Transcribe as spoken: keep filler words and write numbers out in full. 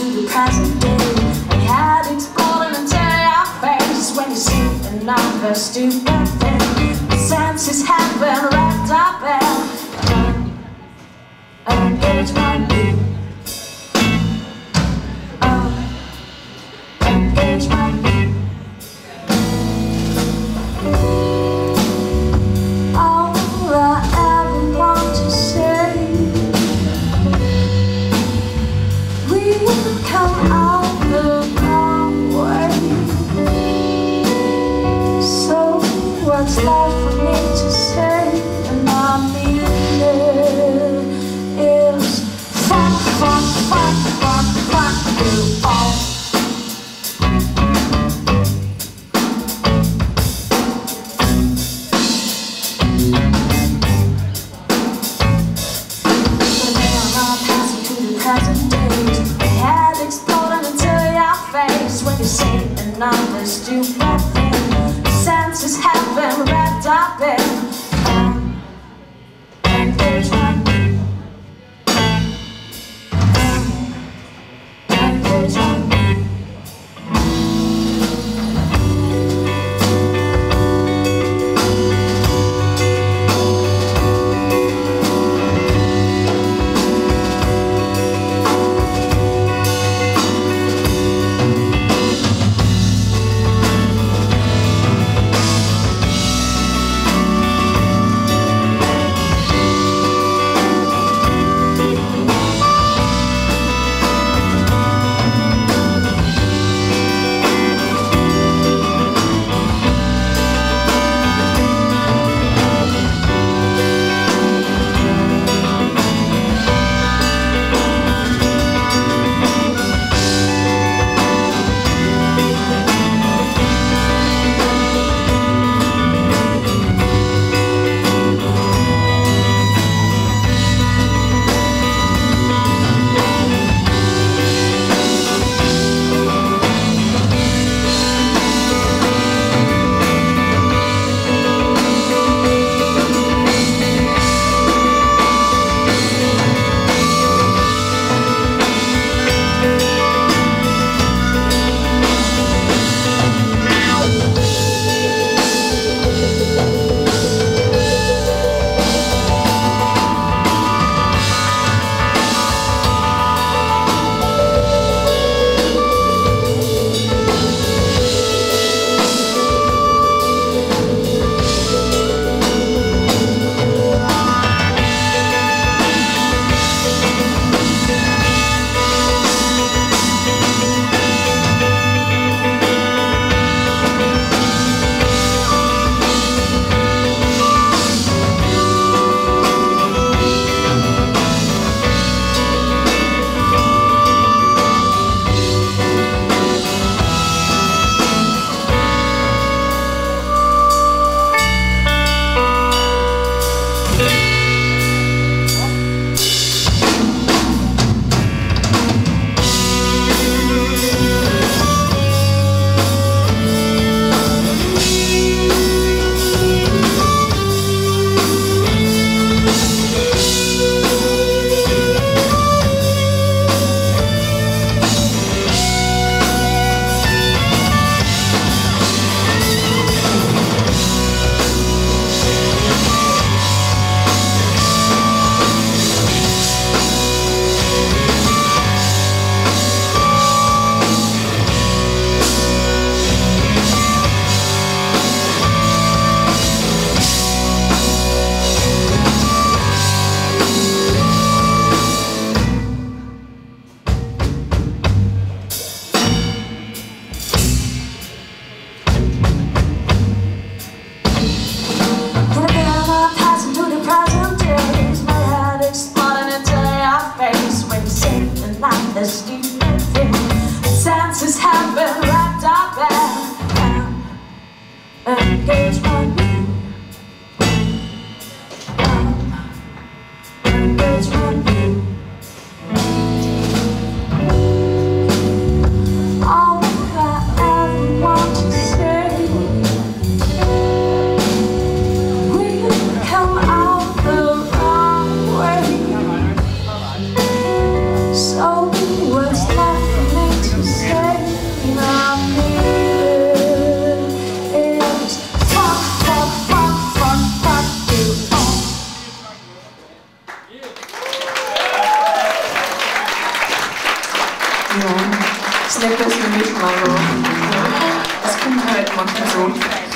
the present day. My head exploding into your face when you see another stupid thing. My senses have been wrapped up in an engagement ring. Engagement ring. All I ever want to say, we've come out the wrong way. So what's left for me to say, and I mean it, is fuck, fuck, fuck, fuck, fuck you all. Present days, my head exploding into your face when you say another stupid thing. The senses have been wrapped up in an engagement ring. Engagement ring. The stupid thing, senses have been wrapped up in an engagement ring. Engagement ring. All I ever want to say, we've come out the wrong way. So what's left? Ja, das ist nicht persönlich gemeint. Das kommt halt manchmal so.